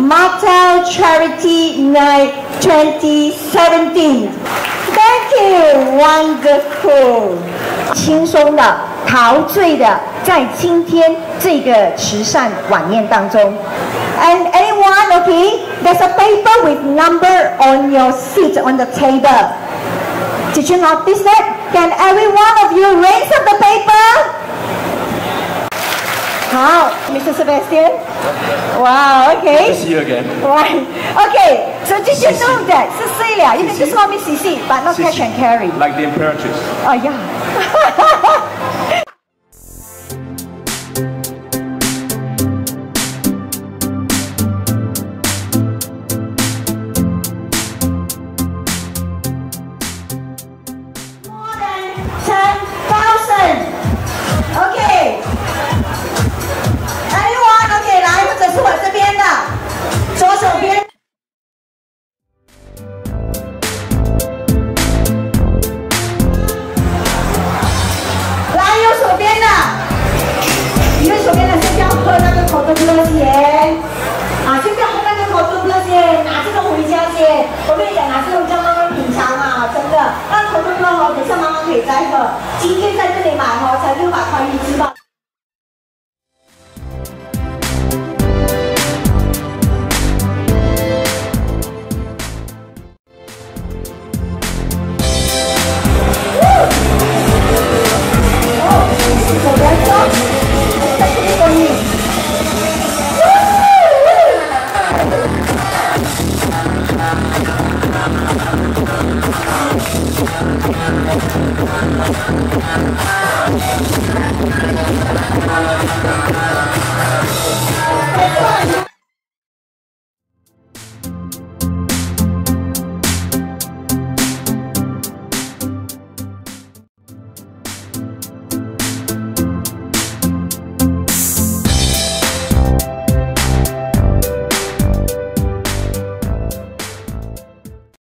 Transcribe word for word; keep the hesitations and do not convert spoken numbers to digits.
Martel Charity Night twenty seventeen. Thank you, wonderful. 轻松的、陶醉的，在今天这个慈善晚宴当中。And anyone, okay? There's a paper with number on your seat on the table. Did you notice that? Can every one of you raise up the paper? 好 ，Mister Sebastian. Wow, okay. Good to see you again. Right. Okay. So did you know that Cecilia? You can just call me Cici, but not cash and carry. Like the Imperatrice. Oh yeah. ten thousand. OK. Anyone? OK， 来，或者是我这边的，左手边。来，右手边的，右手边的先不要喝那个口头乐先，啊，先不要喝那个口头乐先，拿这个回家先。我跟你讲，拿这个回家慢慢品尝啊，真的。那口头乐哦，等一下妈妈可以再喝。今天在这里买哦，才六百块一支吧。Thank you.